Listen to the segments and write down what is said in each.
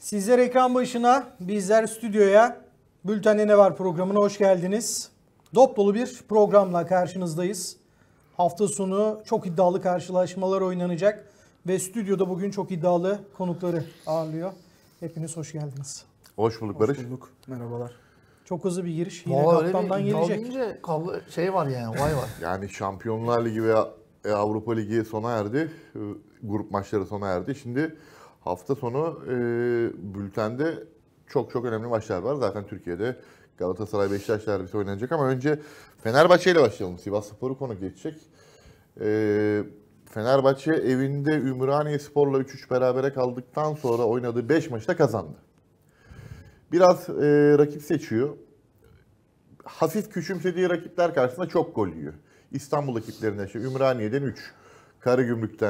Sizler ekran başına, bizler stüdyoya. Bülten'de ne var programına hoş geldiniz. Dop dolu bir programla karşınızdayız. Hafta sonu çok iddialı karşılaşmalar oynanacak ve stüdyoda bugün çok iddialı konukları ağırlıyor. Hepiniz hoş geldiniz. Hoş bulduk Barış. Hoş bulduk. Merhabalar. Çok hızlı bir giriş. Yine kaptandan gelecek. Deyince şey var yani, olay var. Yani Şampiyonlar Ligi ve Avrupa Ligi sona erdi. Grup maçları sona erdi. Şimdi hafta sonu bültende çok önemli maçlar var. Zaten Türkiye'de Galatasaray Beşiktaş derbisi oynanacak ama önce Fenerbahçe ile başlayalım. Sivasspor'u konuk edecek. Fenerbahçe evinde Ümraniyespor'la 3-3 berabere kaldıktan sonra oynadığı 5 maçta kazandı. Biraz rakip seçiyor. Hafif küçümsediği rakipler karşısında çok gol yiyor. İstanbul ekiplerinden Ümraniye'den 3, Karagümrük'ten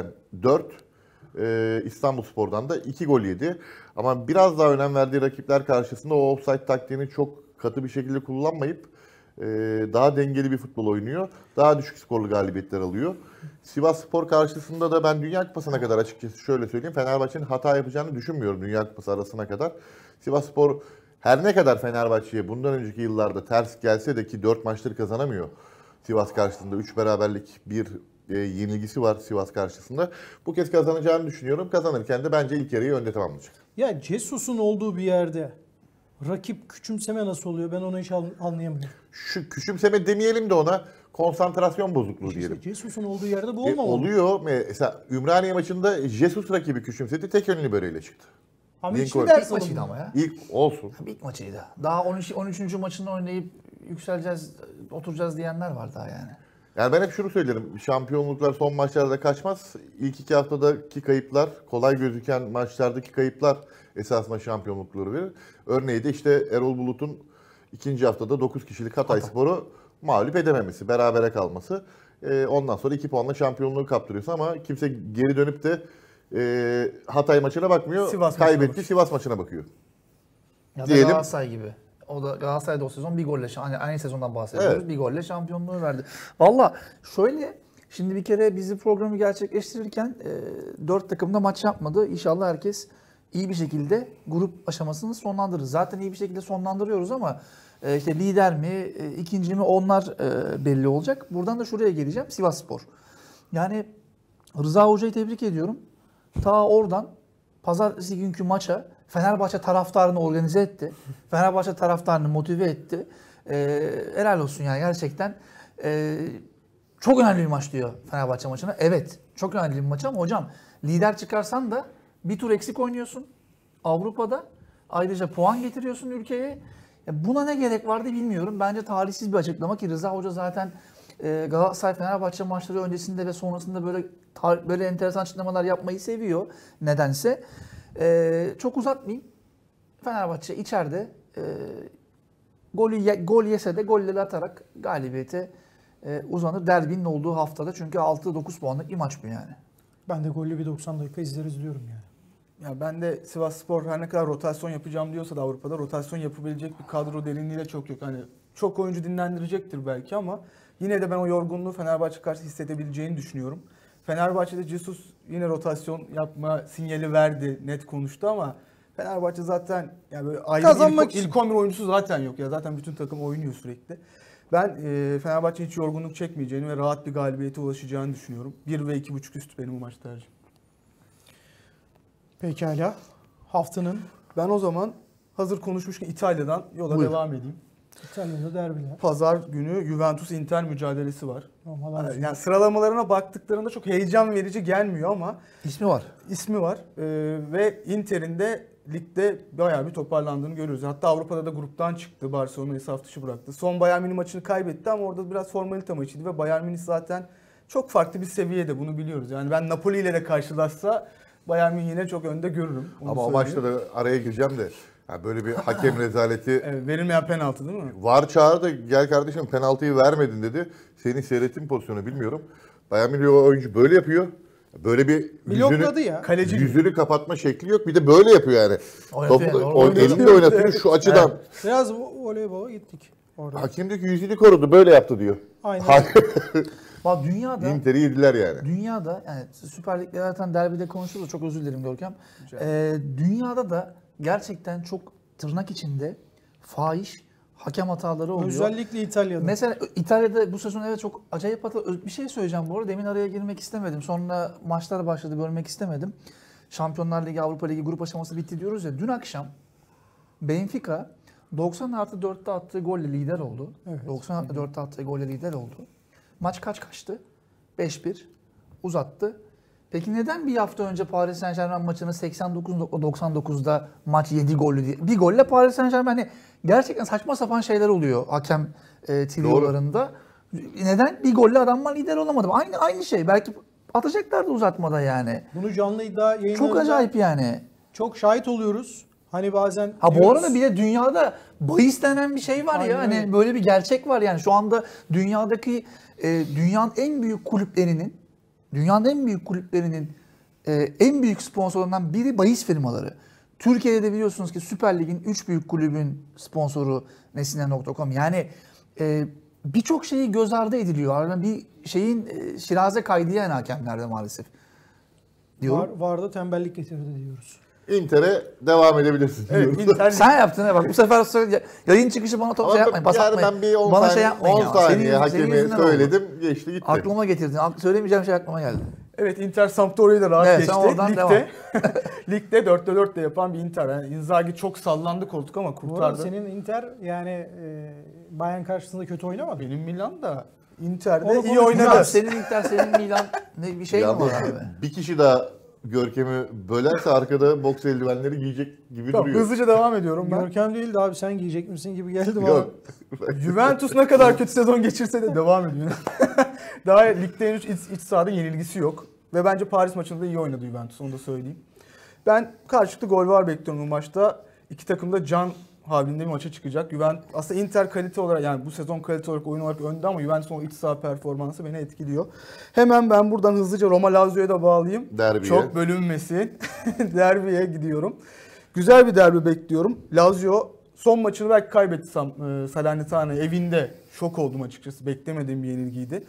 4, İstanbulspor'dan da 2 gol yedi. Ama biraz daha önem verdiği rakipler karşısında o offside taktiğini çok katı bir şekilde kullanmayıp daha dengeli bir futbol oynuyor. Daha düşük skorlu galibiyetler alıyor. Sivasspor karşısında da ben Dünya Kupası'na kadar açıkçası şöyle söyleyeyim. Fenerbahçe'nin hata yapacağını düşünmüyorum Dünya Kupası arasına kadar. Sivasspor her ne kadar Fenerbahçe'ye bundan önceki yıllarda ters gelse de ki 4 maçları kazanamıyor. Sivas karşısında 3 beraberlik, 1 yenilgisi var Sivas karşısında. Bu kez kazanacağını düşünüyorum. Kazanırken de bence ilk yarıyı önde tamamlayacak. Ya Cesus'un olduğu bir yerde rakip küçümseme nasıl oluyor? Ben onu hiç anlayamıyorum. Şu küçümseme demeyelim de ona konsantrasyon bozukluğu diyelim. Cesus'un olduğu yerde bu olmamalı. Oluyor. Mesela Ümraniye maçında Jesus rakibi küçümsedi. Tek önlü böreyle çıktı. Ama Lincoln. hiçbir ders İlk maçıydı alınmıyor. ama ya. İlk olsun. İlk maçıydı. Daha 13. maçını oynayıp yükseleceğiz, oturacağız diyenler var daha yani. Yani ben hep şunu söylerim. Şampiyonluklar son maçlarda kaçmaz. İlk 2 haftadaki kayıplar, kolay gözüken maçlardaki kayıplar esasında şampiyonlukları verir. Örneği de işte Erol Bulut'un ikinci haftada 9 kişilik Hatayspor'u mağlup edememesi, berabere kalması. Ondan sonra 2 puanla şampiyonluğu kaptırıyorsun ama kimse geri dönüp de Hatay maçına bakmıyor. Sivas Kaybetti, maçına Sivas maçına bakıyor. Ya da Diyelim. Galatasaray gibi. O da Galatasaray'da o sezon bir golle, hani aynı sezondan bahsediyoruz. Evet. Bir golle şampiyonluğu verdi. Valla şöyle, şimdi bir kere bizi programı gerçekleştirirken 4 takım da maç yapmadı. İnşallah herkes iyi bir şekilde grup aşamasını sonlandırır. Zaten iyi bir şekilde sonlandırıyoruz ama işte lider mi, ikinci mi onlar belli olacak. Buradan da şuraya geleceğim. Sivasspor. Yani Rıza Hoca'yı tebrik ediyorum. Ta oradan pazartesi günkü maça Fenerbahçe taraftarını organize etti. Fenerbahçe taraftarını motive etti. Helal olsun yani gerçekten. Çok önemli bir maç diyor Fenerbahçe maçına. Evet, çok önemli bir maç ama hocam lider çıkarsan da bir tur eksik oynuyorsun Avrupa'da. Ayrıca puan getiriyorsun ülkeye. Buna ne gerek vardı bilmiyorum. Bence talihsiz bir açıklama ki Rıza Hoca zaten Galatasaray Fenerbahçe maçları öncesinde ve sonrasında böyle enteresan açıklamalar yapmayı seviyor nedense. Çok uzatmayayım. Fenerbahçe içeride gol yese de golleri atarak galibiyete uzanır. Derbinin olduğu haftada çünkü 6-9 puanlık bir maç bu yani. Ben de gollü bir 90 dakika izleriz diyorum yani. Ya ben de Sivasspor her ne kadar rotasyon yapacağım diyorsa da Avrupa'da rotasyon yapabilecek bir kadro derinliği de çok yok. Hani çok oyuncu dinlendirecektir belki ama yine de ben o yorgunluğu Fenerbahçe karşı hissedebileceğini düşünüyorum. Fenerbahçe'de Jesus yine rotasyon yapma sinyali verdi, net konuştu ama Fenerbahçe zaten yani böyle ayrı Kazanmak ilk 11 oyuncusu zaten yok ya. Zaten bütün takım oynuyor sürekli. Ben Fenerbahçe hiç yorgunluk çekmeyeceğini ve rahat bir galibiyete ulaşacağını düşünüyorum. 1 ve 2.5 üst benim bu maç tercihim. Pekala. Haftanın Ben o zaman hazır konuşmuşken İtalya'dan yola Buyur. devam edeyim. İtalya'da derbiler. Pazar günü Juventus-Inter mücadelesi var. Normal Yani sıralamalarına baktıklarında çok heyecan verici gelmiyor ama İsmi var. ismi var. Ve Inter'in de ligde bayağı bir toparlandığını görüyoruz. Hatta Avrupa'da da gruptan çıktı. Barcelona'yı saf dışı bıraktı. Son Bayern Münih maçını kaybetti ama orada biraz formalite maçıydı ve Bayern Münih zaten çok farklı bir seviyede, bunu biliyoruz. Yani ben Napoli ile de karşılaşsa Bayern Münih yine çok önde görürüm. Onu Ama o söyleyeyim. maçta da araya gireceğim de yani böyle bir hakem rezaleti Evet, verilmeyen penaltı değil mi? var çağırdı. Gel kardeşim penaltıyı vermedin dedi. Senin seyrettiğin pozisyonu bilmiyorum. Bayern Münih o oyuncu böyle yapıyor. Böyle bir blokladı ya. Kaleci gibi. yüzünü kapatma şekli yok. Bir de böyle yapıyor yani. Oynatıyor, Topu normal elinde oynatıyor şu açıdan. Biraz voleybola gittik orada. Hakem diyor ki yüzünü korudu böyle yaptı diyor. Aynen. Bak dünyada Inter'i yediler yani. Dünyada yani Süper Lig'de zaten derbide konuşuruz, çok özür dilerim Görkem. Dünyada da gerçekten çok tırnak içinde fahiş hakem hataları oluyor. Özellikle İtalya'da. Mesela İtalya'da bu sezon evet çok acayip hata. Bir şey söyleyeceğim bu arada. Demin araya girmek istemedim. Sonra maçlar başladı, bölmek istemedim. Şampiyonlar Ligi, Avrupa Ligi grup aşaması bitti diyoruz ya. Dün akşam Benfica 90+4'te attığı golle lider oldu. Evet. 90+4'te attığı golle lider oldu. Maç kaçtı? 5-1 uzattı. Peki neden bir hafta önce Paris Saint-Germain maçını 89.99'da maç 7 gollü diye? Bir golle Paris Saint-Germain, hani gerçekten saçma sapan şeyler oluyor hakem triolarında. Neden bir golle adamlar lider olamadı? Aynı şey. Belki atacaklardı uzatmada yani. Bunu canlı iddia yayınlarında Çok acayip yani. çok şahit oluyoruz. Hani bazen Ha bu diyoruz, arada bir de dünyada bahis denen bir şey var Aynen ya. Hani öyle. böyle bir gerçek var yani. Şu anda dünyadaki dünyanın en büyük kulüplerinin en büyük sponsorlarından biri bahis firmaları. Türkiye'de de biliyorsunuz ki Süper Lig'in 3 büyük kulübün sponsoru Nesine.com. Yani birçok şeyi göz ardı ediliyor. Yani bir şeyin şiraze kaydı yani hakemlerde maalesef. Diyorum. var da tembellik getirdi diyoruz. Inter'e devam edebilirsin Evet, diyoruz. Inter Sen yaptın ha bak bu sefer yayın çıkışı bana top şey yapmayın, pas yani atmayın. ben bir 10 Bana saniye, şey yapmayın 10 ya. saniye Senin hakemi yüzünden oldu. söyledim, geçti gitti. Aklıma getirdin. Söylemeyeceğim şey aklıma geldi. Evet, Inter Sampdoria'yı da rahat Evet, geçti. sen oradan Ligde 4'te 4 de yapan bir Inter. Yani Inzaghi çok sallandı koltuk ama Bu arada kurtardı. senin Inter yani Bayern karşısında kötü oynamadı. Benim Milan da Inter'de Onu iyi konuşacağız. oynadı. Senin Inter, senin Milan ne bir şey mi Yalnız var abi? bir kişi daha Görkem'i bölerse arkada boks eldivenleri giyecek gibi Tamam, duruyor. hızlıca devam ediyorum ben. Görkem değil de abi sen giyecek misin gibi geldi bana. Yok. Juventus ne kadar kötü sezon geçirse de devam ediyor. Daha ligde henüz iç sahada yenilgisi yok. Ve bence Paris maçında iyi oynadı Juventus, onu da söyleyeyim. Ben karşılıklı gol var bekliyorum bu maçta. İki takım da can halinde bir maça çıkacak. Aslında Inter kalite olarak, yani bu sezon kalite olarak, oyun olarak önde ama Juventus'un o iç saha performansı beni etkiliyor. Hemen ben buradan hızlıca Roma Lazio'ya da bağlayayım. Derbiye. Çok bölünmesin. Derbiye gidiyorum. Güzel bir derbi bekliyorum. Lazio son maçını belki kaybetti Salernitana evinde. Şok oldum açıkçası. Beklemediğim bir yenilgiydi.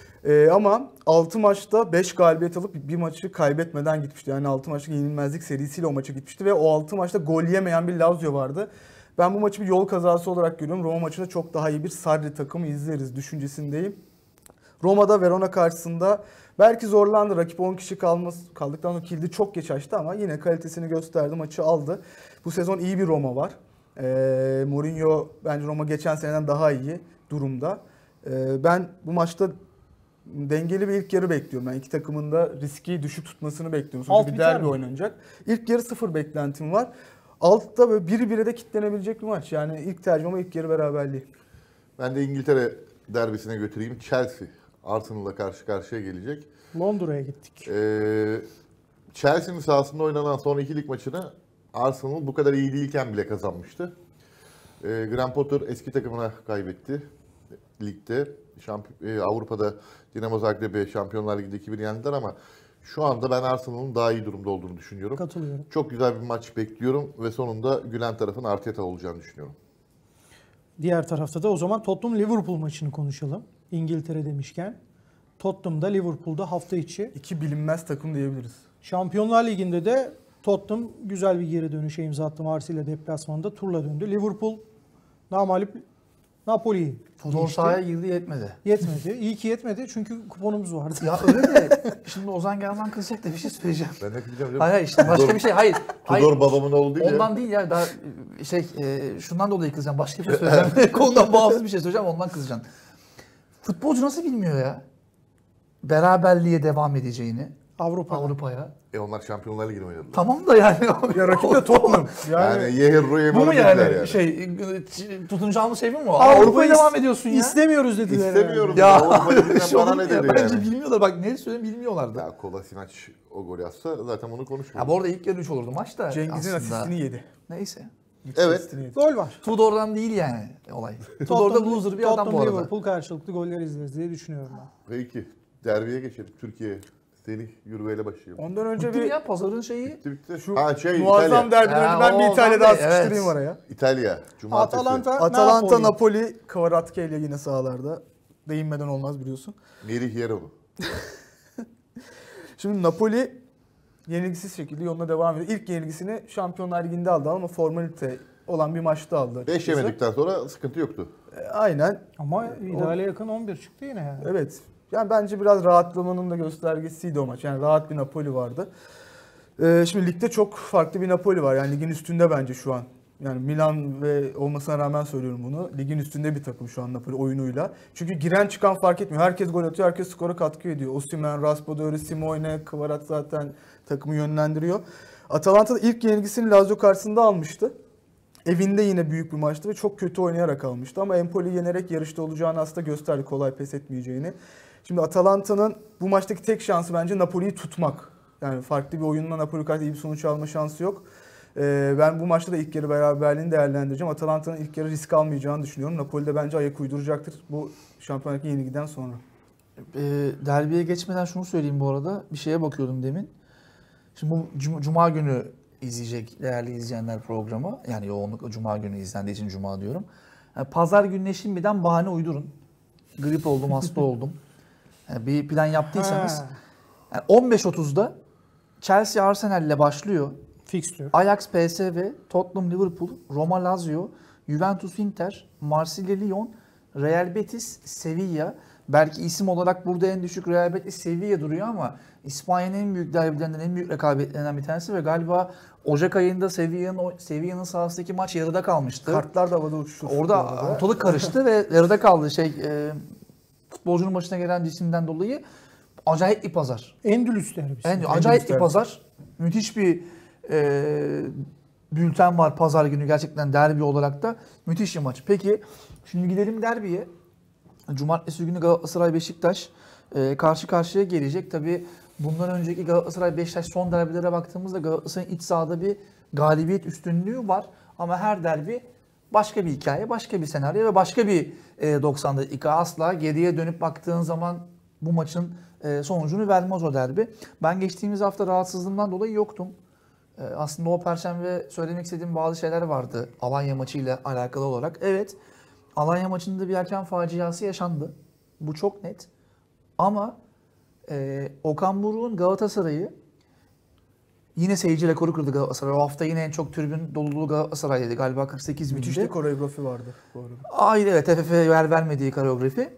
Ama 6 maçta 5 galibiyet alıp bir maçı kaybetmeden gitmişti. Yani 6 maçlık yenilmezlik serisiyle o maça gitmişti ve o 6 maçta gol yemeyen bir Lazio vardı. Ben bu maçı bir yol kazası olarak görüyorum. Roma maçında çok daha iyi bir Sarri takımı izleriz düşüncesindeyim. Roma'da Verona karşısında belki zorlandı. Rakip 10 kişi kaldıktan sonra kilidi çok geç açtı ama yine kalitesini gösterdi. Maçı aldı. Bu sezon iyi bir Roma var. Mourinho bence Roma geçen seneden daha iyi durumda. Ben bu maçta dengeli bir ilk yarı bekliyorum. Ben iki takımın da riski düşük tutmasını bekliyorum. Alt Çünkü bir biter derbi mi? oynanacak. İlk yarı 0 beklentim var. Altta böyle 1-1'e de kitlenebilecek bir maç. Yani ilk tercih ama ilk yarı beraberliği. Ben de İngiltere derbisine götüreyim. Chelsea Arsenal'la karşı karşıya gelecek. Londra'ya gittik. Chelsea'nin sahasında oynanan son 2 lig maçını Arsenal bu kadar iyi değilken bile kazanmıştı. Graham Potter eski takımına kaybetti ligde. Avrupa'da Dinamo Zagreb'e Şampiyonlar Ligi'de 2-1 yendiler ama şu anda ben Arsenal'ın daha iyi durumda olduğunu düşünüyorum. Katılıyorum. Çok güzel bir maç bekliyorum ve sonunda gülen tarafın Arteta olacağını düşünüyorum. Diğer tarafta da o zaman Tottenham-Liverpool maçını konuşalım. İngiltere demişken. Tottenham'da Liverpool'da hafta içi. İki bilinmez takım diyebiliriz. Şampiyonlar Ligi'nde de Tottenham güzel bir geri dönüşe imza attı. Marsilya deplasmanında turla döndü. Liverpool namağlup Napoli'yi Futbol geçti. sahaya girdi yetmedi. Yetmedi. İyi ki yetmedi çünkü kuponumuz vardı. Ya öyle de şimdi Ozan Germen kızacak da bir şey söyleyeceğim. Ben ne diyeceğim canım? Hayır işte başka bir şey. Hayır. Tudor babamın oğlu değil Ondan ya. değil ya, daha şundan dolayı kızacağım. Başka bir şey söyleyeceğim. Konudan bağımsız bir şey söyleyeceğim, ondan kızacağım. Futbolcu nasıl bilmiyor ya? Beraberliğe devam edeceğini Avrupa'ya. Onlar Şampiyonlar Ligi'ne oynadılar. Tamam da yani. Ya rakip de Tottenham. Yani Yehirru Yemir'e bu mu dediler yani? Şey tutunacağımız şey mi bu? Avrupa'yı Avrupa'ya devam ediyorsun ya. İstemiyoruz dediler. İstemiyoruz. Ya Avrupa Ligi'nden şey bana olur ne mu ya? dedi Bence yani? bilmiyorlar. Bak ne söyleyeyim bilmiyorlardı. Ya Kolasinac o golü atsa zaten bunu Ya konuşmuyoruz. bu arada ilk yarı 3 olurdu maç da Cengiz'in aslında. asistini yedi. Neyse. Evet. Asistini yedi. Gol var. Tudor'dan değil yani olay. Tudor'da loser bir adam bu arada. Liverpool karşılıklı goller izleriz diye düşünüyorum ben. Peki. Derbiye geçelim. Türkiye. Selih Yürüve'yle başlayalım. Ondan önce Bitti mi bir ya pazarın şeyi? Bitti. şu İtalya. muazzam derbiden Ya, önce ben bir o İtalya zaman daha da- sıkıştırayım evet. araya. İtalya. Cumartesi. Atalanta Napoli Kvaratskhelia yine sahalarda. Değinmeden olmaz biliyorsun. Merih yer onu. Şimdi Napoli yenilgisiz şekilde yoluna devam ediyor. İlk yenilgisini Şampiyonlar Ligi'nde aldı ama formalite olan bir maçta aldı. 5 açıkçası. yemedikten sonra sıkıntı yoktu. Aynen. Ama ideale yakın 11 çıktı yine yani. Evet. Yani bence biraz rahatlamanın da göstergesiydi o maç. Yani rahat bir Napoli vardı. Şimdi ligde çok farklı bir Napoli var. Yani ligin üstünde bence şu an. Yani Milan ve olmasına rağmen söylüyorum bunu. Ligin üstünde bir takım şu an Napoli oyunuyla. Çünkü giren çıkan fark etmiyor. Herkes gol atıyor, herkes skora katkı ediyor. Osimhen, Raspadori, Simone, Kvarat zaten takımı yönlendiriyor. Atalanta da ilk yenilgisini Lazio karşısında almıştı. Evinde yine büyük bir maçtı ve çok kötü oynayarak almıştı. Ama Empoli'yi yenerek yarışta olacağını aslında gösterdi. Kolay pes etmeyeceğini. Şimdi Atalanta'nın bu maçtaki tek şansı bence Napoli'yi tutmak. Yani farklı bir oyunla Napoli karşısında iyi bir sonuç alma şansı yok. Ben bu maçta da ilk yarı beraberliğini değerlendireceğim. Atalanta'nın ilk yarı risk almayacağını düşünüyorum. Napoli de bence ayak uyduracaktır bu Şampiyonlar Ligi yenilgiden sonra. Derbiye geçmeden şunu söyleyeyim bu arada. Bir şeye bakıyordum demin. Şimdi bu Cuma günü izleyecek değerli izleyenler programı. Yani yoğunlukla Cuma günü izlendiği için Cuma diyorum. Yani Pazar gününe şimdiden bahane uydurun. Grip oldum, hasta oldum. Yani bir plan yaptıysanız. Yani 15.30'da Chelsea Arsenal ile başlıyor. Fixture. Ajax PSV, Tottenham Liverpool, Roma Lazio, Juventus Inter, Marsilya Lyon, Real Betis, Sevilla. Belki isim olarak burada en düşük Real Betis Sevilla duruyor ama İspanya'nın en büyük derbilerinden, en büyük rekabetlerinden bir tanesi ve galiba Ocak ayında Sevilla'nın sahasındaki maç yarıda kalmıştı. Kartlar da havada uçuştu. Orada ortalık karıştı ve yarıda kaldı. Futbolcunun başına gelen cisimden dolayı acayip bir pazar. Endülüs derbisi. Acayip bir pazar. Müthiş bir bülten var pazar günü gerçekten derbi olarak da. Müthiş bir maç. Peki şimdi gidelim derbiye. Cumartesi günü Galatasaray Beşiktaş karşı karşıya gelecek. Tabii bundan önceki Galatasaray Beşiktaş son derbilere baktığımızda Galatasaray'ın iç sahada bir galibiyet üstünlüğü var. Ama her derbi başka bir hikaye, başka bir senaryo ve başka bir 90 dakika. Asla geriye dönüp baktığın zaman bu maçın sonucunu vermez o derbi. Ben geçtiğimiz hafta rahatsızlığımdan dolayı yoktum. Aslında o perşembe söylemek istediğim bazı şeyler vardı Alanya maçıyla alakalı olarak. Evet, Alanya maçında bir hakem faciası yaşandı. Bu çok net. Ama Okan Buruk'un Galatasaray'ı yine seyirci rekoru kırdı Galatasaray. O hafta yine en çok tribün doluluğu Galatasaray'daydı. Galiba 48 bindi. Müthiş bir koreografi vardı bu arada. Hayır, evet, TFF'ye yer vermediği koreografi.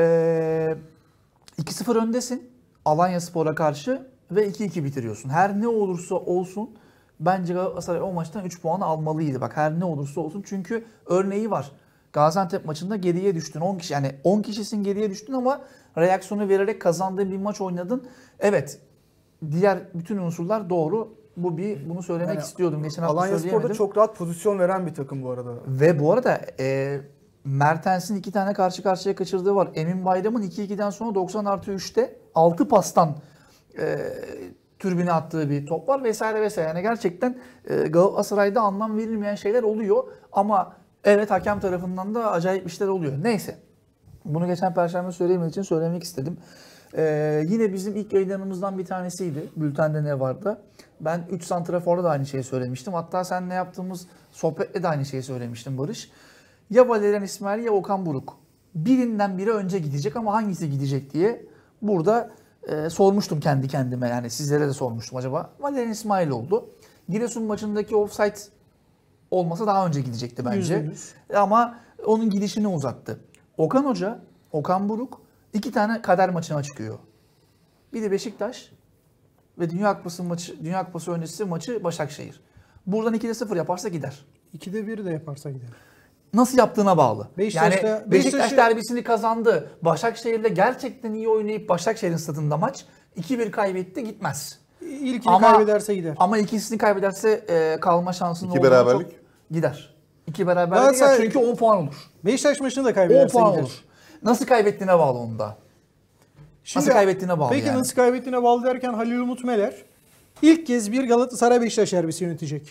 2-0 öndesin Alanyaspor'a karşı ve 2-2 bitiriyorsun. Her ne olursa olsun bence Galatasaray o maçtan 3 puanı almalıydı. Bak her ne olursa olsun çünkü örneği var. Gaziantep maçında geriye düştün. 10 kişi yani 10 kişisin geriye düştün ama reaksiyonu vererek kazandığın bir maç oynadın. Evet. Diğer bütün unsurlar doğru. Bunu söylemek Yani istiyordum. Geçen hafta Alanyaspor'da söyleyemedim. çok rahat pozisyon veren bir takım bu arada. Ve bu arada Mertens'in 2 tane karşı karşıya kaçırdığı var. Emin Bayram'ın 2-2'den sonra 90+3'te 6 pastan türbüne attığı bir top var vesaire vesaire. Yani gerçekten Galatasaray'da anlam verilmeyen şeyler oluyor. Ama evet hakem tarafından da acayip işler oluyor. Neyse. Bunu geçen Perşembe söyleyemediğim için söylemek istedim. Yine bizim ilk yayınlarımızdan bir tanesiydi. Bültende ne vardı? Ben 3 santraforda da aynı şeyi söylemiştim. Hatta seninle yaptığımız sohbette de aynı şeyi söylemiştim Barış. Ya Valerian İsmail ya Okan Buruk. Birinden biri önce gidecek ama hangisi gidecek diye burada sormuştum kendi kendime. Yani sizlere de sormuştum acaba. Valerian İsmail oldu. Giresun maçındaki offside olmasa daha önce gidecekti bence. %100. Ama onun gidişini uzattı. Okan Hoca, Okan Buruk 2 tane kader maçına çıkıyor. Bir de Beşiktaş ve Dünya Kupası öncesi maçı Başakşehir. Buradan 2'de 0 yaparsa gider. 2'de 1 de yaparsa gider. Nasıl yaptığına bağlı. Beşiktaş'ta- Beşiktaş derbisini kazandı. Başakşehir'le gerçekten iyi oynayıp Başakşehir'in stadında maç 2-1 kaybetti gitmez. İlkini kaybederse gider. Ama ikisini kaybederse kalma şansının 2 olduğunu beraberlik. çok gider. 2 beraberlik gider Galatasaray- çünkü 10 puan olur. Beşiktaş maçını da 10 kaybederse puan gider. olur. Nasıl kaybettiğine bağlı onda. Nasıl kaybettiğine bağlı peki yani. nasıl kaybettiğine bağlı derken Halil Umut Meler ilk kez bir Galatasaray Beşiktaş derbisi yönetecek.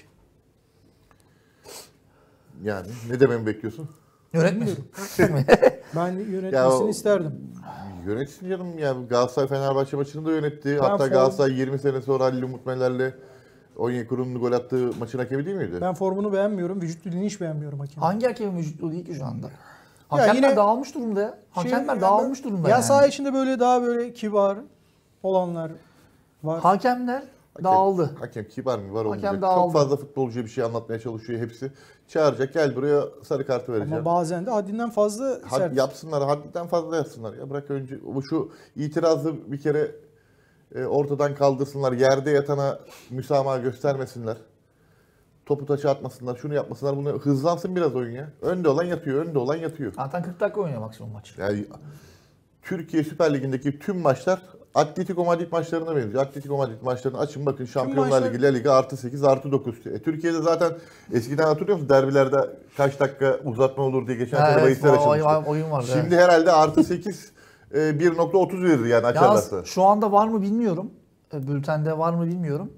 Yani ne dememi bekliyorsun? Yönetmiyorum. Ben yönetmesini Ya o- isterdim. Yönetsin canım ya. Galatasaray Fenerbahçe maçını da yönetti. Hatta form- Galatasaray 20 sene sonra Halil Umut Meler'le Onyekuru'nun gol attığı maçın hakemi değil miydi? Ben formunu beğenmiyorum. Vücut dilini hiç beğenmiyorum hakemin. Hangi hakemin vücutlu değil ki şu anda? Hakemler yine- dağılmış durumda ya. Hakemler Şey, dağılmış durumda ya yani. saha içinde böyle daha böyle kibar olanlar var. Hakemler dağıldı. Hakem kibar mı var Hakem olmayacak. Çok dağıldı. fazla futbolcuya bir şey anlatmaya çalışıyor hepsi. Çağıracak, gel buraya, sarı kartı vereceğim. Ama bazen de haddinden fazla sert. Yapsınlar, haddinden fazla yapsınlar. Ya bırak önce şu itirazı bir kere ortadan kaldırsınlar. Yerde yatana müsamaha göstermesinler. Topu taça atmasınlar, şunu yapmasınlar. Bunu hızlansın biraz oyun ya. Önde olan yatıyor, önde olan yatıyor. Zaten 40 dakika oynuyor maksimum maç. Yani Türkiye Süper Ligi'ndeki tüm maçlar Atletico Madrid maçlarına benziyor. Atletico Madrid maçlarını açın bakın, Şampiyonlar maçlar- Ligi, La Liga +8 +9. Türkiye'de zaten eskiden hatırlıyor musun derbilerde kaç dakika uzatma olur diye geçen sene bahisler açılmıştı. oyun vardı. Şimdi herhalde +8 1.30 verir yani açarlarsa. Yalnız şu anda var mı bilmiyorum. Bültende var mı bilmiyorum.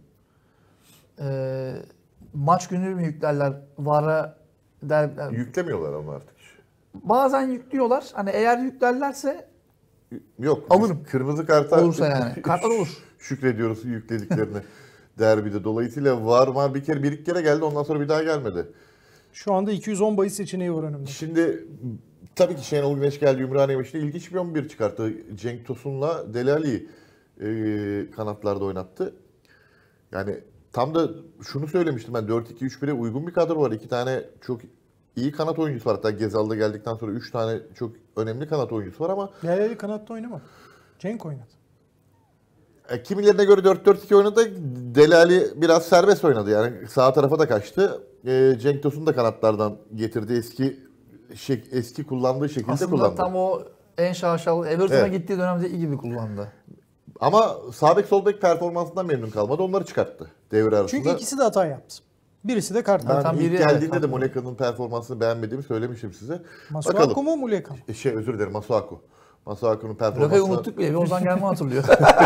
Maç günü mü yüklerler? VAR'a der. Yüklemiyorlar ama artık. Bazen yüklüyorlar. Hani eğer yüklerlerse Yok. Alırım. Kırmızı karta olursa yani. Kartlar olur. şükrediyoruz yüklediklerini derbide. Dolayısıyla var bir kere, bir iki kere geldi, ondan sonra bir daha gelmedi. Şu anda 210 bahis seçeneği var önümde. Şimdi tabii ki Şenol Güneş geldi Ümraniye maçında ilginç bir 11 çıkarttı. Cenk Tosun'la Delali'yi kanatlarda oynattı. Yani tam da şunu söylemiştim ben, 4-2-3-1'e uygun bir kadro var. 2 tane çok iyi kanat oyuncusu var. Hatta Gezal'da geldikten sonra 3 tane çok önemli kanat oyuncusu var ama Delali kanatta oynamadı. Cenk oynadı. kimilerine göre 4-4-2 oynadı. Delali biraz serbest oynadı. Yani sağ tarafa da kaçtı. Cenk Tosun da kanatlardan getirdi. Eski kullandığı şekilde Aslında kullandı. tam o en şaşalı Everton'a Evet. gittiği dönemde iyi gibi kullandı. Ama sağ bek sol bek performansından memnun kalmadı. Onları çıkarttı devre arasında. Çünkü ikisi de hata yaptı. Birisi de kart ben verdi. Zaten ilk biri geldiğinde evet, de Muleka'nın performansını beğenmediğimi söylemiştim size. Masuaku mu Muleka mı? Özür dilerim, Masuaku. Masuaku'nun Rakayı performansını unuttuk bile. Bir Ozan Gelman hatırlıyor.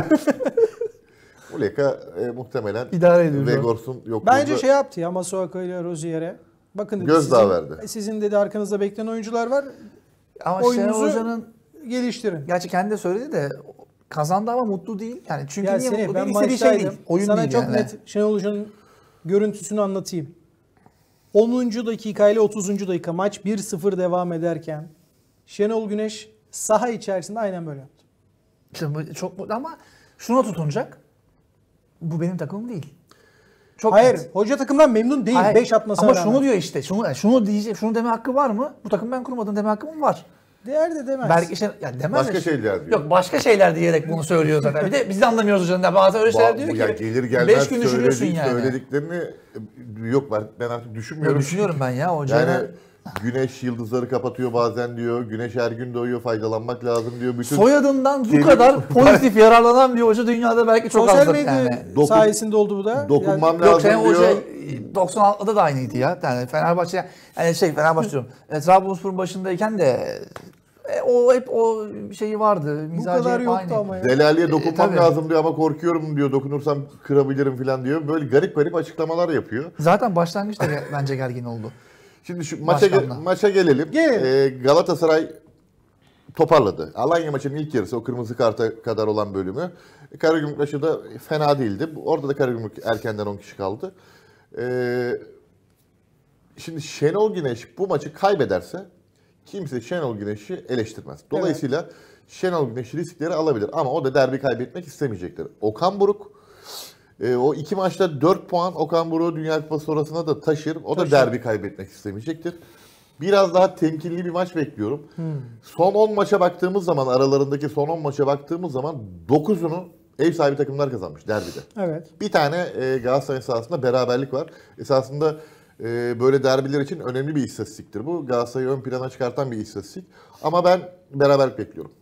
Muleka muhtemelen İdare ediyor şu an. Vegors'un yokluğunda Bence şey yaptı ya Masuaku ile Rozier'e. Bakın dedi, Gözdağı verdi. Sizin dedi arkanızda bekleyen oyuncular var. Ama Şenol Oyununuzu Hoca'nın geliştirin. gerçi kendi de söyledi de kazandı ama mutlu değil. Yani çünkü Ya niye seni, mutlu ben değil? İstediği şey maçtaydım. değil. Oyun Sana değil çok yani. net Şenol Hoca'nın görüntüsünü anlatayım. 10. dakika ile 30. dakika maç 1-0 devam ederken Şenol Güneş saha içerisinde aynen böyle yaptı. İşte bu çok mutlu ama şuna tutunacak. Bu benim takımım değil. Çok Hayır, net. hoca takımdan memnun değil. Hayır, 5 atmasına ama rağmen. şunu diyor işte. Şunu diyecek. Şunu deme hakkı var mı? Bu takım ben kurmadım deme hakkım var. Değer de demez. Belki işte ya demez. Başka de- şeyler diyor. Yok başka şeyler diyerek bunu söylüyor zaten. Bir de biz de anlamıyoruz hocanın da bazen öyle şeyler diyor Bu ki. ya gelir 5 gelmez gün düşünüyorsun yani. söylediklerini yok, ben artık Yok, düşünmüyorum. düşünüyorum ben ya hocayla. Yani güneş yıldızları kapatıyor bazen diyor. Güneş her gün doğuyor, faydalanmak lazım diyor. Bütün Soyadından bu Gelir- kadar pozitif yararlanan bir hoca dünyada belki çok Sosyal azdır medya yani. sayesinde oldu bu da. dokunmam Yok lazım Şenol diyor. Hoca 96'da da aynıydı ya. Yani Fenerbahçe yani Fenerbahçe diyorum. Trabzonspor'un başındayken de o hep o şeyi vardı. bu Mizacı kadar hep yoktu aynı. ama ya. Delali'ye dokunmam tabii. lazım diyor ama korkuyorum diyor. Dokunursam kırabilirim falan diyor. Böyle garip garip açıklamalar yapıyor. Zaten başlangıçta bence gergin oldu. Şimdi şu Başkanla. maça gelelim. Gelelim. Galatasaray toparladı. Alanya maçının ilk yarısı, o kırmızı karta kadar olan bölümü. Karagümrük maçı da fena değildi. Orada da Karagümrük erkenden 10 kişi kaldı. Şimdi Şenol Güneş bu maçı kaybederse kimse Şenol Güneş'i eleştirmez. Dolayısıyla Şenol Güneş riskleri alabilir ama o da derbi kaybetmek istemeyecektir. Okan Buruk o iki maçta 4 puan Okan Buruk'u Dünya Kupası sonrasına da taşır. O da derbi kaybetmek istemeyecektir. Biraz daha temkinli bir maç bekliyorum. Son 10 maça baktığımız zaman, aralarındaki son 10 maça baktığımız zaman 9'unu ev sahibi takımlar kazanmış derbide. Evet. Bir tane Galatasaray sahasında beraberlik var. Esasında böyle derbiler için önemli bir istatistiktir bu. Galatasaray'ı ön plana çıkartan bir istatistik. Ama ben beraberlik bekliyorum.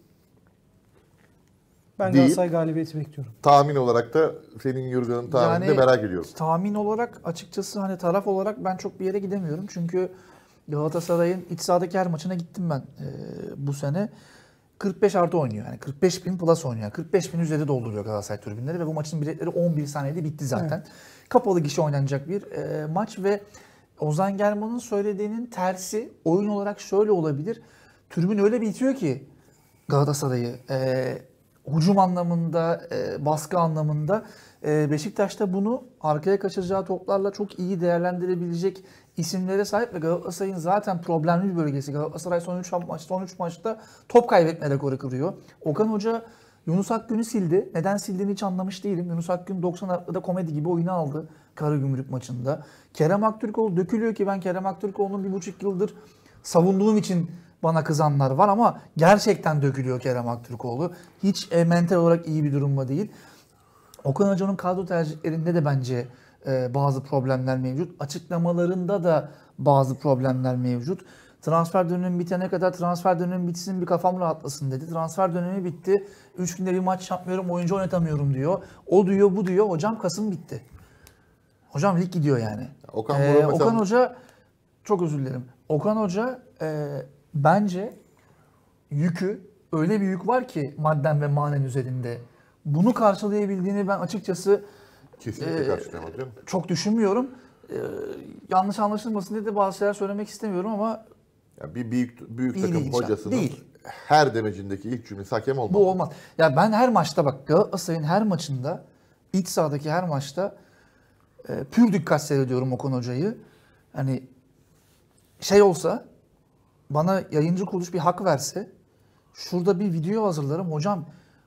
Ben Değil. Galatasaray galibiyeti bekliyorum. Tahmin olarak da senin Yurgan'ın tahminini de Yani- merak ediyorum. Tahmin olarak açıkçası hani taraf olarak ben çok bir yere gidemiyorum. Çünkü Galatasaray'ın iç sahadaki her maçına gittim ben bu sene. 45 artı oynuyor. Yani 45 bin plus oynuyor. 45 bin üzeri dolduruyor Galatasaray tribünleri ve bu maçın biletleri 11 saniyede bitti zaten. Kapalı gişe oynanacak bir maç ve Ozan German'ın söylediğinin tersi oyun olarak şöyle olabilir. Tribün öyle bir itiyor ki Galatasaray'ı hücum anlamında, baskı anlamında Beşiktaş'ta bunu arkaya kaçıracağı toplarla çok iyi değerlendirebilecek isimlere sahip ve Galatasaray'ın zaten problemli bir bölgesi. Galatasaray son 3 maçta top kaybetme rekoru kırıyor. Okan Hoca Yunus Akgün'ü sildi. Neden sildiğini hiç anlamış değilim. Yunus Akgün 90 dakikada komedi gibi oyunu aldı Karagümrük maçında. Kerem Aktürkoğlu dökülüyor ki ben Kerem Aktürkoğlu'nun 1,5 yıldır savunduğum için bana kızanlar var ama gerçekten dökülüyor Kerem Aktürkoğlu. Hiç mental olarak iyi bir durumda değil. Okan Hoca'nın kadro tercihlerinde de bence bazı problemler mevcut. Açıklamalarında da bazı problemler mevcut. Transfer dönemi bitene kadar transfer dönemi bitsin bir kafam rahatlasın dedi. Transfer dönemi bitti. 3 günde bir maç yapmıyorum, oyuncu oynatamıyorum diyor. O diyor, bu diyor. Hocam Kasım bitti. Hocam lig gidiyor yani. Okan Hoca, çok özür dilerim. Okan Hoca bence yükü, öyle bir yük var ki madden ve manen üzerinde. Bunu karşılayabildiğini ben açıkçası Kesinlikle karşılayamaz canım. çok düşünmüyorum. Yanlış anlaşılmasın diye de bazı şeyler söylemek istemiyorum ama Ya bir büyük İyi takım değil, hocasının değil. her demecindeki ilk cümlesi hakem olmaz. bu olmaz. Ya ben her maçta bak Galatasaray'ın her maçında, iç sahadaki her maçta pür dikkat seyrediyorum Okan Hoca'yı. Hani şey olsa, bana yayıncı kuruluş bir hak verse, şurada bir video hazırlarım. Hocam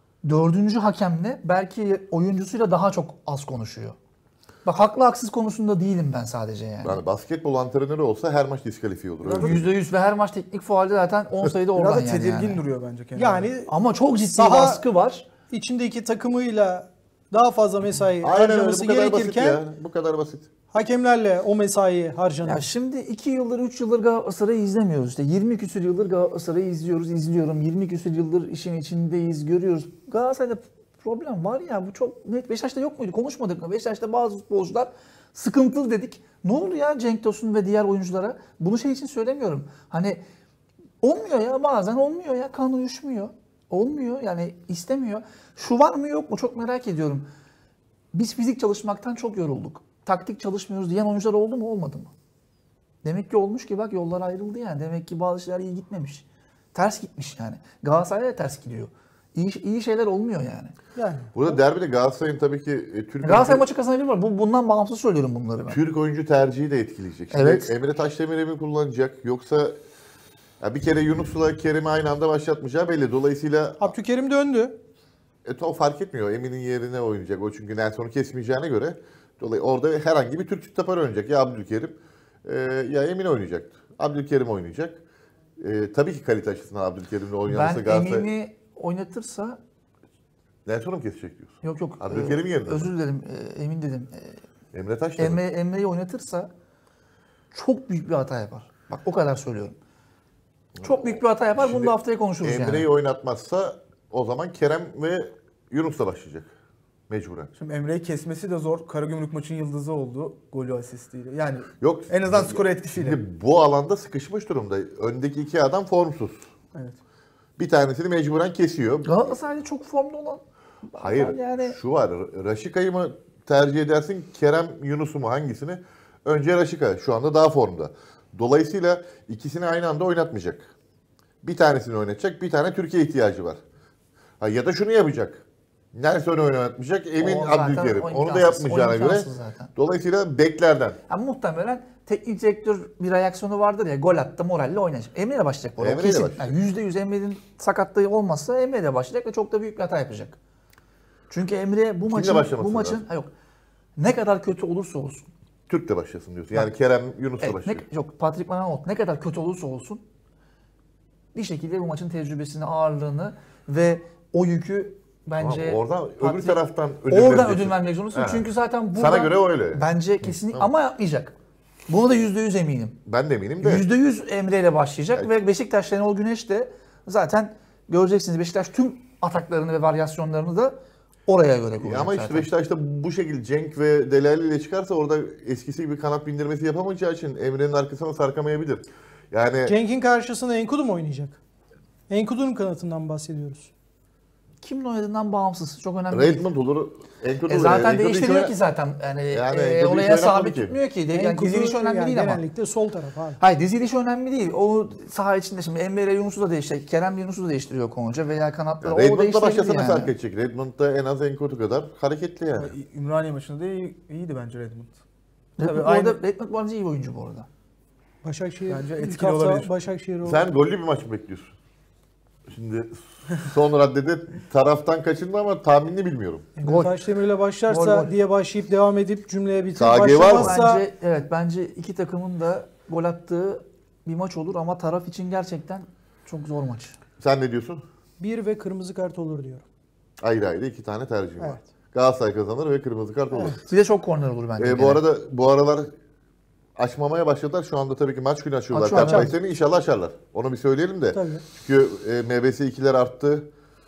4. hakemle belki oyuncusuyla daha çok az konuşuyor. Bak haklı haksız konusunda değilim ben sadece yani. Yani basketbol antrenörü olsa her maç diskalifiye olur. Öyle değil mi? %100 ve her maç teknik faalde zaten 10 sayıda oradan Biraz da yani. tedirgin yani. duruyor bence kendine. Yani Ama çok ciddi Saha- baskı var. içindeki takımıyla daha fazla mesai Aynen öyle, harcaması bu kadar basit gerekirken ya. Bu kadar basit. hakemlerle o mesai harcanıyor. Ya şimdi 2 yıldır 3 yıldır Galatasaray'ı izlemiyoruz. İşte 20 küsür yıldır Galatasaray'ı izliyorum. 20 küsür yıldır işin içindeyiz, görüyoruz. Galatasaray'da problem var ya, bu çok net. Beşiktaş'ta yok muydu? Konuşmadık mı? Beşiktaş'ta bazı futbolcular sıkıntılı dedik. Ne oldu ya Cenk Tosun ve diğer oyunculara? Bunu şey için söylemiyorum. Hani olmuyor ya, bazen olmuyor ya, kan uyuşmuyor. Olmuyor yani, istemiyor. Şu var mı yok mu çok merak ediyorum. Biz fizik çalışmaktan çok yorulduk. Taktik çalışmıyoruz diyen oyuncular oldu mu olmadı mı? Demek ki olmuş ki bak yollar ayrıldı yani. Demek ki bazı şeyler iyi gitmemiş. Ters gitmiş yani. Galatasaray'a da ters gidiyor. İyi şeyler olmuyor yani. Yani Burada derbide Galatasaray'ın tabii ki Galatasaray maçı kazanabilir mi? Bundan bağımsız söylüyorum bunları ben. Türk oyuncu tercihi de etkileyecek. Şimdi Evet. Emre Taşdemir'i mi kullanacak yoksa ya bir kere Yunus'la Kerim'i aynı anda başlatmayacağı belli. Dolayısıyla Abdülkerim döndü. o fark etmiyor. Emin'in yerine oynayacak. O çünkü Nelson'u kesmeyeceğine göre. Dolayısıyla orada herhangi bir Türk stoper oynayacak. Ya Abdülkerim ya Emin oynayacaktı. Abdülkerim oynayacak. Tabii ki kalite açısından Abdülkerim'le oynanırsa Ben Galatasaray... Emin'i oynatırsa Nelson'u mu kesecek diyorsun? yok. Abdülkerim yerine. Özür dilerim. Emin dedim. Emre Taşdemir. Emre'yi oynatırsa çok büyük bir hata yapar. Bak o kadar söylüyorum. Çok büyük bir hata yapar. Bunu Şimdi da haftaya konuşuruz Emre'yi yani. oynatmazsa o zaman Kerem ve Yunus'la başlayacak. Mecburen. Şimdi Emre'yi kesmesi de zor. Karagümrük maçın yıldızı oldu. Golü asistiyle. Yani Yok. en azından skor etkisiyle. Şimdi bu alanda sıkışmış durumda. Öndeki iki adam formsuz. Evet. Bir tanesini mecburen kesiyor. Galatasaray'da çok formda olan. Hayır. Yani Şu var. Raşika'yı mı tercih edersin? Kerem Yunus'u mu? Hangisini? Önce Raşika. Şu anda daha formda. Dolayısıyla ikisini aynı anda oynatmayacak. Bir tanesini oynatacak. Bir tane Türkiye ihtiyacı var. Ya da şunu yapacak. Nelson'u oynatmayacak. Emin O zaten Abdülkerim. o Onu da imkansız, yapmayacağına o göre. imkansız zaten. Dolayısıyla beklerden. yani muhtemelen teknik direktör bir reaksiyonu vardır ya, gol attı moralle oynayacak. Emre'yle başlayacak bu arada. Emre'yle Kesin. başlayacak. Yani %100 Emre'nin sakatlığı olmazsa Emre'yle başlayacak ve çok da büyük bir hata yapacak. Çünkü Emre bu maçın başlaması lazım? yok. Ne kadar kötü olursa olsun. Türk de başlasın diyorsun. Yani Kerem Yunus'la Evet, başlıyor. yok Patrick Van Aanholt ne kadar kötü olursa olsun bir şekilde bu maçın tecrübesini, ağırlığını ve o yükü bence Tamam, oradan öbür Patrick- taraftan oradan vereceksin. ödül vermek zorundasın. He. Çünkü zaten burada Sana göre öyle. bence kesinlikle ama yapmayacak. Buna da %100 eminim. Ben de eminim de. %100 Emre ile başlayacak Evet. ve Beşiktaş Şenol Güneş de zaten göreceksiniz Beşiktaş tüm ataklarını ve varyasyonlarını da oraya göre kuracak Ama işte zaten. Beşiktaş'ta bu şekilde Cenk ve Delali ile çıkarsa orada eskisi gibi kanat bindirmesi yapamayacağı için Emre'nin arkasına sarkamayabilir. Yani Cenk'in karşısında Enkudu mu oynayacak? Enkudu'nun kanatından bahsediyoruz. Kimin oynadığından bağımsız. Çok önemli değil. Redmond olur. Enkudu olur. Zaten Enkudu değiştiriyor hiç ki zaten. Yani, Enkudu hiç oraya oynatmadı sabit ki. tutmuyor ki. Yani Enkudu diziliş önemli yani değil ama. genellikle sol taraf abi. Hayır diziliş önemli değil. O saha içinde şimdi Emre ile Yunus'u da değiştirecek. Kerem Yunus'u da değiştiriyor Konca veya kanatları. O Redmond da değiştirebilir başlasana yani. fark edecek. Redmond da en az Enkudu kadar hareketli yani. Ümraniye maçında da iyiydi bence Redmond. Redmond Tabii bu aynı- arada Redmond bu arada iyi bir oyuncu bu arada. Başakşehir Bence ilk etkili hafta olabilir. Başakşehir oldu. Sen gollü bir maç mı bekliyorsun? Şimdi son raddede taraftan kaçındı ama tahminini bilmiyorum. Gol. Taşdemir'le başlarsa Gol. diye başlayıp devam edip cümleye bitirip KG var mı? başlamazsa Bence iki takımın da gol attığı bir maç olur ama taraf için gerçekten çok zor maç. Sen ne diyorsun? 1 ve kırmızı kart olur diyorum. Ayrı ayrı 2 tane tercihim var. Evet. Galatasaray kazanır ve kırmızı kart olur. Bir de çok korner olur bence. Bu arada bu aralar açmamaya başladılar. Şu anda tabii ki maç günü açıyorlar. Açıyorlar. Kart maçlarını inşallah açarlar. Onu bir söyleyelim de. Tabii. Çünkü MBS 2'ler arttı.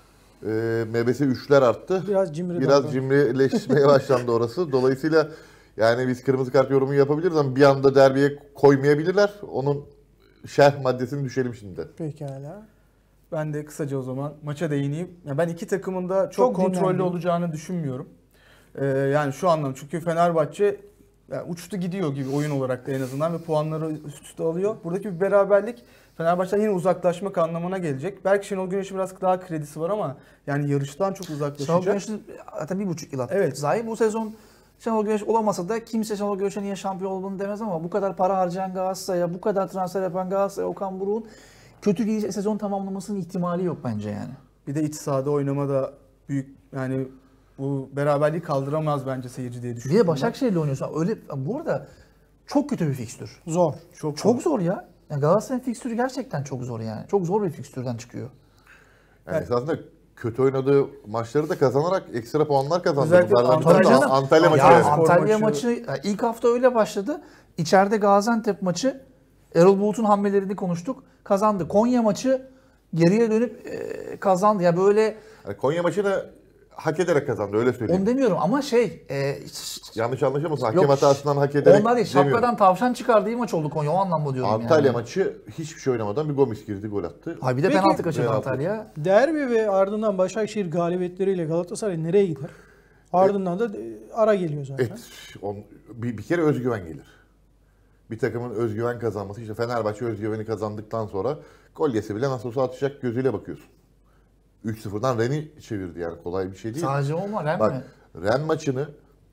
MBS 3'ler arttı. Biraz cimri Biraz davran. cimrileşmeye başlandı orası. Dolayısıyla yani biz kırmızı kart yorumu yapabiliriz ama bir anda derbiye koymayabilirler. Onun şerh maddesini düşelim şimdi. Pekala. Ben de kısaca o zaman maça değineyim. Ya ben iki takımın da çok Çok kontrollü dinlendim. olacağını düşünmüyorum. Yani şu anlamda çünkü Fenerbahçe yani uçtu gidiyor gibi oyun olarak da en azından ve puanları üst üste alıyor. Buradaki bir beraberlik Fenerbahçe'den yine uzaklaşmak anlamına gelecek. Belki Şenol Güneş'in biraz daha kredisi var ama yani yarıştan çok Şenol uzaklaşacak. Güneş'in zaten 1,5 yıl attı. Evet. Zahi bu sezon Şenol Güneş olamasa da kimse Şenol Güneş'e niye şampiyon olduğunu demez ama bu kadar para harcayan Galatasaray'a, bu kadar transfer yapan Galatasaray'a Okan Buruk'un kötü bir sezon tamamlamasının ihtimali yok bence yani. Bir de iç sahada oynama da büyük yani bu beraberliği kaldıramaz bence seyirci diye Bir düşünüyorum. de Başakşehir'le oynuyorsun. Öyle bu arada çok kötü bir fikstür. Zor. Çok zor ya. Yani Galatasaray'ın fikstürü gerçekten çok zor yani. Çok zor bir fikstürden çıkıyor. Yani esasında kötü oynadığı maçları da kazanarak ekstra puanlar kazandı. Özellikle Bunlardan bir Antalya tanesi canım. Antalya maçı. Ya yani. Antalya maçı- maçı ilk hafta öyle başladı. İçeride Gaziantep maçı Erol Bulut'un hamlelerini konuştuk. Kazandı. Konya maçı geriye dönüp kazandı. Ya böyle Yani Konya maçını hak ederek kazandı öyle söyleyeyim. onu demiyorum ama Yanlış anlaşılmasın. Hakem Yok, hatasından hak ederek onlar değil. demiyorum. Şapkadan tavşan çıkardığı maç oldu Konya. O anlamda diyorum Antalya yani. maçı hiçbir şey oynamadan bir Gomis girdi, gol attı. Ay bir de Peki- penaltı kaçırdı Penaltı. Antalya. Derbi ve ardından Başakşehir galibiyetleriyle Galatasaray nereye gider? Ardından da ara geliyor zaten. Evet. Bir kere özgüven gelir. Bir takımın özgüven kazanması. İşte Fenerbahçe özgüveni kazandıktan sonra gol yese bile nasıl olsa atacak gözüyle bakıyorsun. 3-0'dan Rennes'i çevirdi yani kolay bir şey değil. Sadece o mu? Ren Bak mi? Rennes maçını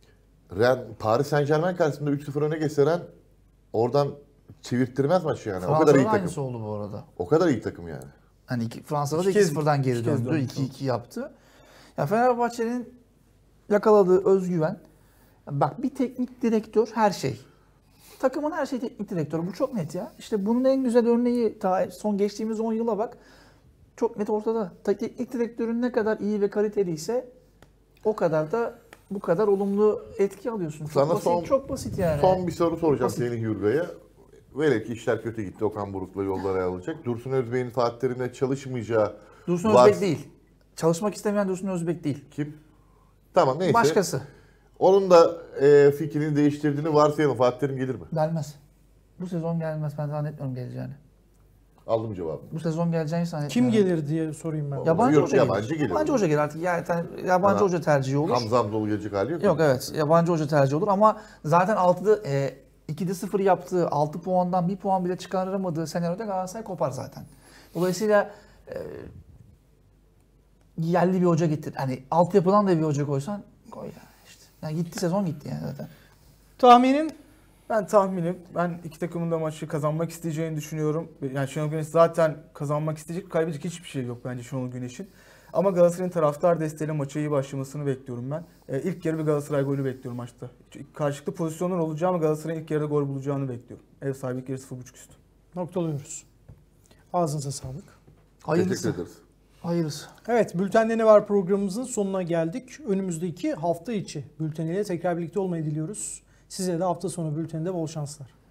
Paris Saint-Germain karşısında 3-0 öne geçiren oradan çevirttirmez maçı yani. O kadar Fransa'da iyi da takım. aynısı oldu bu arada. O kadar iyi takım yani. Hani Fransa'da da İki kez- 2-0'dan geri iki kez döndü. döndü. 2-2 yaptı. Ya Fenerbahçe'nin yakaladığı özgüven. Bak bir teknik direktör her şey. Takımın her şeyi teknik direktörü. Bu çok net ya. İşte bunun en güzel örneği son geçtiğimiz 10 yıla bak. Çok net ortada. Teknik direktörün ne kadar iyi ve kaliteliyse o kadar da bu kadar olumlu etki alıyorsun. Çok Sana basit, çok basit yani. Son bir soru soracağım Basit. Semih Yurga'ya. Velev ki işler kötü gitti. Okan Buruk'la yollara ayrılacak. Dursun Özbek'in Fatih Terim'le çalışmayacağı Dursun var- Özbek değil. Çalışmak istemeyen Dursun Özbek değil. Kim? Tamam neyse. Başkası. Onun da fikrini değiştirdiğini varsayalım. Fatih Terim gelir mi? Gelmez. Bu sezon gelmez. Ben zannetmiyorum geleceğini. Aldım cevabını. Bu sezon geleceğini zannetmiyorum. Kim gelir diye sorayım ben. Yabancı Yok, hoca yabancı gelir. gelir. Yabancı hoca gelir artık. Yani yabancı Ha, hoca tercihi olur. Hamza Hamzoğlu gelecek hali yok. Yok evet. Yabancı hoca tercihi olur ama zaten 2'de 0 yaptığı 6 puandan 1 puan bile çıkaramadığı senaryoda Galatasaray kopar zaten. Dolayısıyla yerli bir hoca getir. Hani altyapıdan da bir hoca koysan koy ya işte. Yani gitti sezon gitti yani zaten. Tahminim Ben tahminim. Ben iki takımın da maçı kazanmak isteyeceğini düşünüyorum. Yani Şenol Güneş zaten kazanmak isteyecek, kaybedecek hiçbir şey yok bence Şenol Güneş'in. Ama Galatasaray'ın taraftar desteğiyle maça iyi başlamasını bekliyorum ben. İlk yarı bir Galatasaray golü bekliyorum maçta. Karşılıklı pozisyonlar olacağı ama Galatasaray'ın ilk yarıda gol bulacağını bekliyorum. Ev sahibi ilk yarı 0.5 üstü. noktalıyoruz. Ağzınıza sağlık. Teşekkür Hayırlısı. ederiz. Hayırlısı. Evet, Bülten'de ne var programımızın sonuna geldik. Önümüzdeki hafta içi bülteniyle tekrar birlikte olmayı diliyoruz. Size de hafta sonu bülteninde bol şanslar.